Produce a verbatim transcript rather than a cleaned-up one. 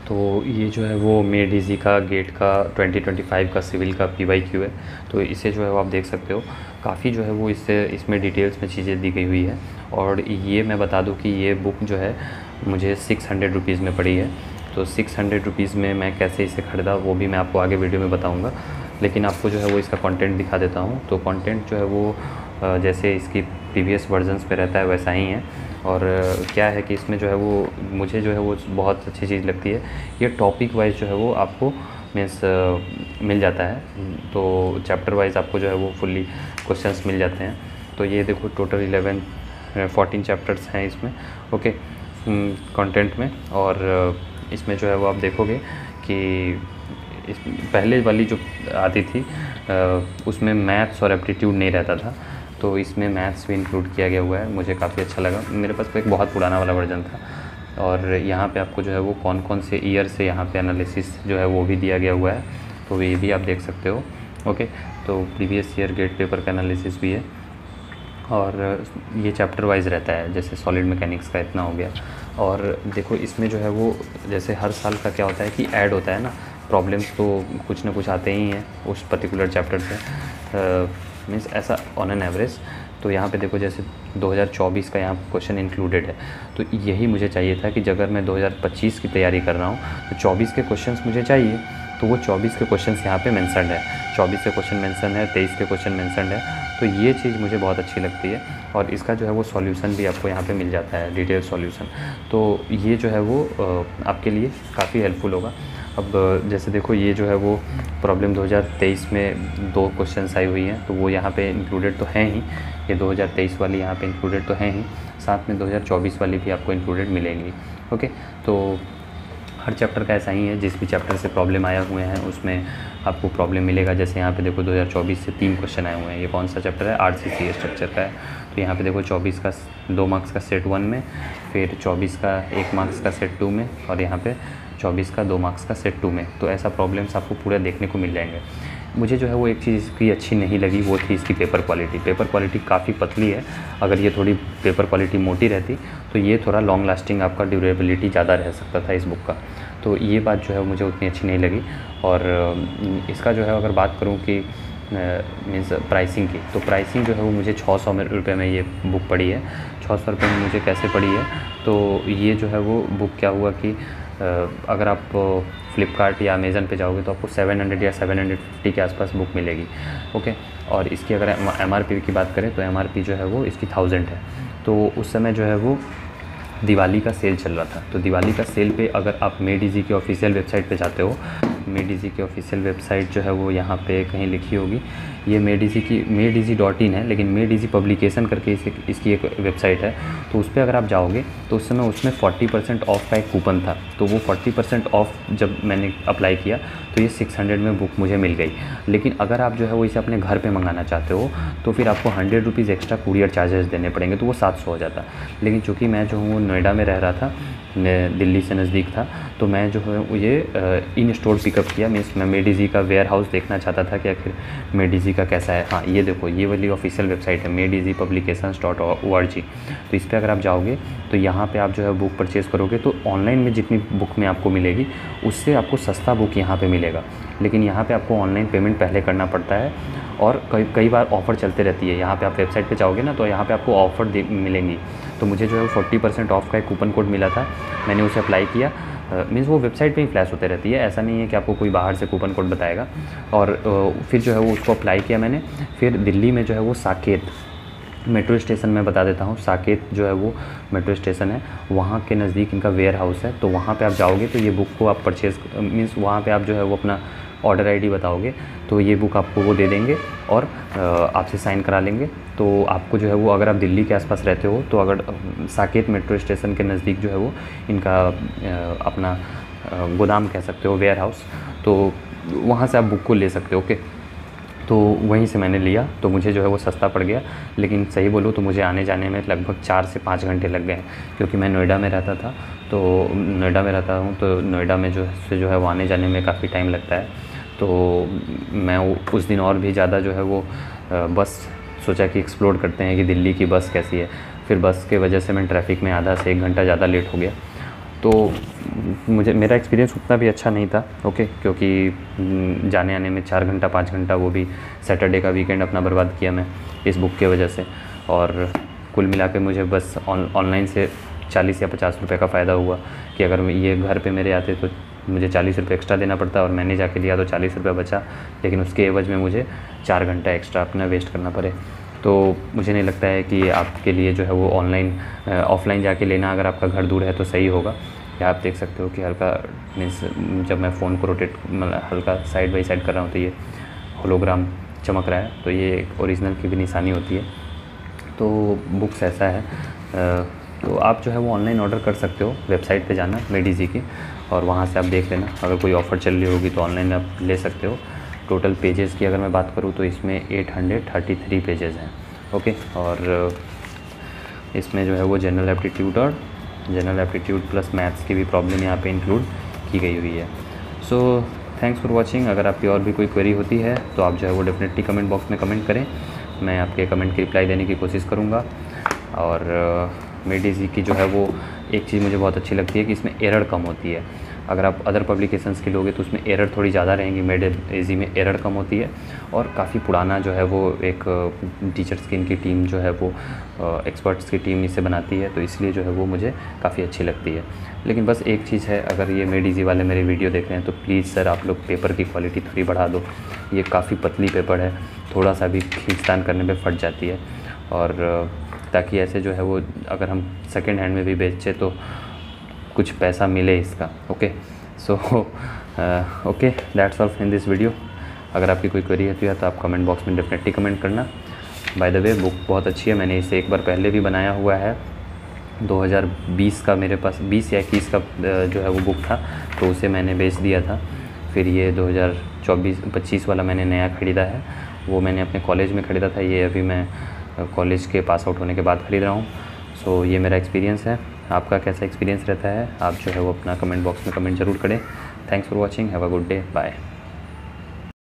तो ये जो है वो मे डी ज़ी का गेट का ट्वेंटी ट्वेंटी फाइव का सिविल का पी वाई क्यू है। तो इसे जो है वो आप देख सकते हो, काफ़ी जो है वो इससे इसमें डिटेल्स में चीज़ें दी गई हुई है। और ये मैं बता दूं कि ये बुक जो है मुझे सिक्स हंड्रेड रुपीज़ में पड़ी है। तो सिक्स हंड्रेड रुपीज़ में मैं कैसे इसे ख़रीदा वो भी मैं आपको आगे वीडियो में बताऊँगा, लेकिन आपको जो है वो इसका कंटेंट दिखा देता हूँ। तो कंटेंट जो है वो जैसे इसकी प्रीवियस वर्जन्स पे रहता है वैसा ही है। और क्या है कि इसमें जो है वो मुझे जो है वो बहुत अच्छी चीज़ लगती है, ये टॉपिक वाइज जो है वो आपको मीन्स मिल जाता है। तो चैप्टर वाइज आपको जो है वो फुल्ली क्वेश्चंस मिल जाते हैं। तो ये देखो टोटल इलेवन फोर्टीन चैप्टर्स हैं इसमें, ओके, कंटेंट में। और इसमें जो है वो आप देखोगे कि इस पहले वाली जो आती थी उसमें मैथ्स और एप्टीट्यूड नहीं रहता था, तो इसमें मैथ्स भी इंक्लूड किया गया हुआ है। मुझे काफ़ी अच्छा लगा। मेरे पास तो एक बहुत पुराना वाला वर्जन था। और यहाँ पे आपको जो है वो कौन कौन से ईयर से यहाँ पे एनालिसिस जो है वो भी दिया गया हुआ है, तो ये भी आप देख सकते हो, ओके। तो प्रीवियस ईयर गेट पेपर का एनालिसिस भी है। और ये चैप्टर वाइज रहता है, जैसे सॉलिड मैकेनिक्स का इतना हो गया। और देखो इसमें जो है वो जैसे हर साल का क्या होता है कि ऐड होता है ना, प्रॉब्लम्स तो कुछ ना कुछ आते ही हैं उस पर्टिकुलर चैप्टर से, मीन्स ऐसा ऑन एन एवरेज। तो यहाँ पे देखो जैसे दो हज़ार चौबीस का यहाँ क्वेश्चन इंक्लूडेड है। तो यही मुझे चाहिए था कि अगर मैं दो हज़ार पच्चीस की तैयारी कर रहा हूँ तो चौबीस के क्वेश्चंस मुझे चाहिए, तो वो चौबीस के क्वेश्चंस यहाँ पे मेंशन्ड है, चौबीस के क्वेश्चन मेंशन है, तेईस के क्वेश्चन मेंशन्ड है। तो ये चीज़ मुझे बहुत अच्छी लगती है। और इसका जो है वो सॉल्यूशन भी आपको यहाँ पे मिल जाता है, डिटेल सॉल्यूशन। तो ये जो है वो आपके लिए काफ़ी हेल्पफुल होगा। अब जैसे देखो ये जो है वो प्रॉब्लम दो हज़ार तेईस में दो क्वेश्चंस आई हुई हैं, तो वो यहाँ पे इंक्लूडेड तो हैं ही, ये दो हज़ार तेईस वाली यहाँ पे इंक्लूडेड तो हैं ही, साथ में दो हज़ार चौबीस वाली भी आपको इंक्लूडेड मिलेंगी, ओके। तो हर चैप्टर का ऐसा ही है, जिस भी चैप्टर से प्रॉब्लम आए हुए हैं उसमें आपको प्रॉब्लम मिलेगा। जैसे यहाँ पे देखो दो हज़ार चौबीस से तीन क्वेश्चन आए हुए हैं। ये कौन सा चैप्टर है? आर सी सी स्ट्रक्चर का है। तो यहाँ पे देखो चौबीस का दो मार्क्स का सेट वन में, फिर चौबीस का एक मार्क्स का सेट टू में, और यहाँ पे चौबीस का दो मार्क्स का सेट टू में। तो ऐसा प्रॉब्लम्स आपको पूरा देखने को मिल जाएंगे। मुझे जो है वो एक चीज़ इसकी अच्छी नहीं लगी, वो थी इसकी पेपर क्वालिटी। पेपर क्वालिटी काफ़ी पतली है। अगर ये थोड़ी पेपर क्वालिटी मोटी रहती तो ये थोड़ा लॉन्ग लास्टिंग, आपका ड्यूरेबिलिटी ज़्यादा रह सकता था इस बुक का। तो ये बात जो है मुझे उतनी अच्छी नहीं लगी। और इसका जो है अगर बात करूँ कि मीन्स प्राइसिंग की, तो प्राइसिंग जो है वो मुझे छः सौ रुपये में ये बुक पड़ी है। छः सौ रुपये में मुझे कैसे पड़ी है? तो ये जो है वो बुक क्या हुआ कि अगर आप फ्लिपकार्ट या अमेज़न पे जाओगे तो आपको सेवन हंड्रेड या सेवन हंड्रेड फिफ्टी के आसपास बुक मिलेगी, ओके। और इसकी अगर एम आर पी की बात करें तो एम आर पी जो है वो इसकी थाउजेंड है। तो उस समय जो है वो दिवाली का सेल चल रहा था। तो दिवाली का सेल पे अगर आप मे डी ज़ी की ऑफिशियल वेबसाइट पे जाते हो, मे डी ज़ी की ऑफिशियल वेबसाइट जो है वो यहाँ पे कहीं लिखी होगी, ये मे डी ज़ी की मे डी ज़ी डॉट इन है, लेकिन मे डी ज़ी पब्लिकेशन करके इस, इसकी एक वेबसाइट है। तो उस पर अगर आप जाओगे तो उस समय उसमें फोर्टी परसेंट ऑफ का एक कूपन था। तो वो फोर्टी परसेंट ऑफ जब मैंने अप्लाई किया तो ये सिक्स हंड्रेड में बुक मुझे मिल गई। लेकिन अगर आप जो है वो इसे अपने घर पे मंगाना चाहते हो तो फिर आपको hundred rupees extra courier charges देने पड़ेंगे, तो वो सात सौ हो जाता। लेकिन चूँकि मैं जो हूँ नोएडा में रह रहा था, दिल्ली से नज़दीक था, तो मैं जो है ये इन स्टोर पिकअप किया। मीन्स मैं मे डी ज़ी का वेयर हाउस देखना चाहता था कि आखिर मे डी ज़ी का कैसा है। हाँ, ये देखो ये वाली ऑफिशियल वेबसाइट है made easy publications dot O R G. तो इस पर अगर आप जाओगे तो यहाँ पे आप जो है बुक परचेज़ करोगे तो ऑनलाइन में जितनी बुक में आपको मिलेगी उससे आपको सस्ता बुक यहाँ पे मिलेगा। लेकिन यहाँ पे आपको ऑनलाइन पेमेंट पहले करना पड़ता है, और कई कई बार ऑफ़र चलते रहती है। यहाँ पे आप वेबसाइट पे जाओगे ना तो यहाँ पे आपको ऑफ़र मिलेंगी। तो मुझे जो है फोर्टी परसेंट ऑफ का एक कूपन कोड मिला था, मैंने उसे अप्लाई किया। मीन्स वो वेबसाइट पे ही फ्लैश होते रहती है, ऐसा नहीं है कि आपको कोई बाहर से कूपन कोड बताएगा। और फिर जो है वो उसको अप्लाई किया मैंने। फिर दिल्ली में जो है वो साकेत मेट्रो स्टेशन में बता देता हूँ, साकेत जो है वो मेट्रो स्टेशन है, वहाँ के नज़दीक इनका वेयर हाउस है। तो वहाँ पे आप जाओगे तो ये बुक को आप परचेज़ मीन्स वहाँ पे आप जो है वो अपना ऑर्डर आईडी बताओगे तो ये बुक आपको वो दे देंगे और आपसे साइन करा लेंगे। तो आपको जो है वो अगर आप दिल्ली के आसपास रहते हो तो अगर साकेत मेट्रो स्टेशन के नज़दीक जो है वो इनका अपना गोदाम कह सकते हो, वेयर हाउस, तो वहाँ से आप बुक को ले सकते हो, ओके। तो वहीं से मैंने लिया, तो मुझे जो है वो सस्ता पड़ गया। लेकिन सही बोलूँ तो मुझे आने जाने में लगभग चार से पाँच घंटे लग गए, क्योंकि मैं नोएडा में रहता था। तो नोएडा में रहता हूँ तो नोएडा में जो है जो है वो आने जाने में काफ़ी टाइम लगता है। तो मैं उस दिन और भी ज़्यादा जो है वो बस सोचा कि एक्सप्लोर करते हैं कि दिल्ली की बस कैसी है। फिर बस के वजह से मैं ट्रैफिक में आधा से एक घंटा ज़्यादा लेट हो गया। तो मुझे मेरा एक्सपीरियंस उतना भी अच्छा नहीं था, ओके, क्योंकि जाने आने में चार घंटा पाँच घंटा, वो भी सैटरडे का वीकेंड अपना बर्बाद किया मैं इस बुक के वजह से। और कुल मिला के मुझे बस ऑनलाइन से चालीस या पचास रुपये का फ़ायदा हुआ कि अगर ये घर पे मेरे आते तो मुझे चालीस रुपये एक्स्ट्रा देना पड़ता, और मैंने जाके लिया तो चालीस रुपये बचा, लेकिन उसके एवज में मुझे चार घंटा एक्स्ट्रा अपना वेस्ट करना पड़े। तो मुझे नहीं लगता है कि आपके लिए जो है वो ऑनलाइन ऑफ़लाइन जाके लेना, अगर आपका घर दूर है तो सही होगा। या आप देख सकते हो कि हल्का मीन्स जब मैं फ़ोन को रोटेट मतलब हल्का साइड बाई साइड कर रहा हूँ तो ये होलोग्राम चमक रहा है, तो ये एक ओरिजिनल की भी निशानी होती है। तो बुक्स ऐसा है, तो आप जो है वो ऑनलाइन ऑर्डर कर सकते हो, वेबसाइट पे जाना मेडिजी की, और वहाँ से आप देख लेना, अगर कोई ऑफ़र चल रही होगी तो ऑनलाइन आप ले सकते हो। टोटल पेजेस की अगर मैं बात करूँ तो इसमें आठ सौ तैंतीस पेजेस हैं, ओके। और इसमें जो है वो जनरल एप्टीट्यूड और जनरल एप्टीट्यूड प्लस मैथ्स की भी प्रॉब्लम यहाँ पे इंक्लूड की गई हुई है। So thanks for watching. अगर आपकी और भी कोई क्वेरी होती है तो आप जो है वो डेफिनेटली कमेंट बॉक्स में कमेंट करें, मैं आपके कमेंट की रिप्लाई देने की कोशिश करूँगा। और मेडिजी की जो है वो एक चीज़ मुझे बहुत अच्छी लगती है कि इसमें एरर कम होती है। अगर आप अदर पब्लिकेशंस की लोगे तो उसमें एरर थोड़ी ज़्यादा रहेंगी, मेडिजी में एरर कम होती है। और काफ़ी पुराना जो है वो एक टीचर्स की इनकी टीम जो है वो एक्सपर्ट्स की टीम इसे बनाती है, तो इसलिए जो है वो मुझे काफ़ी अच्छी लगती है। लेकिन बस एक चीज़ है, अगर ये मेडिजी वाले मेरे वीडियो देख रहे हैं तो प्लीज़ सर आप लोग पेपर की क्वालिटी थोड़ी बढ़ा दो। ये काफ़ी पतली पेपर है, थोड़ा सा भी खींचतान करने पे फट जाती है, और ताकि ऐसे जो है वो अगर हम सेकेंड हैंड में भी बेचें तो कुछ पैसा मिले इसका, okay. So okay, that's all in this video. अगर आपकी कोई क्वेरी होती है तो आप कमेंट बॉक्स में डेफिनेटली कमेंट करना। बाय द वे बुक बहुत अच्छी है, मैंने इसे एक बार पहले भी बनाया हुआ है, दो हज़ार बीस का मेरे पास बीस या इक्कीस का जो है वो बुक था, तो उसे मैंने बेच दिया था। फिर ये दो हज़ार चौबीस पच्चीस वाला मैंने नया ख़रीदा है, वो मैंने अपने कॉलेज में ख़रीदा था, ये अभी मैं कॉलेज के पास आउट होने के बाद ख़रीद रहा हूँ। सो so, ये मेरा एक्सपीरियंस है। आपका कैसा एक्सपीरियंस रहता है आप जो है वो अपना कमेंट बॉक्स में कमेंट ज़रूर करें। Thanks for watching, have a good day, bye.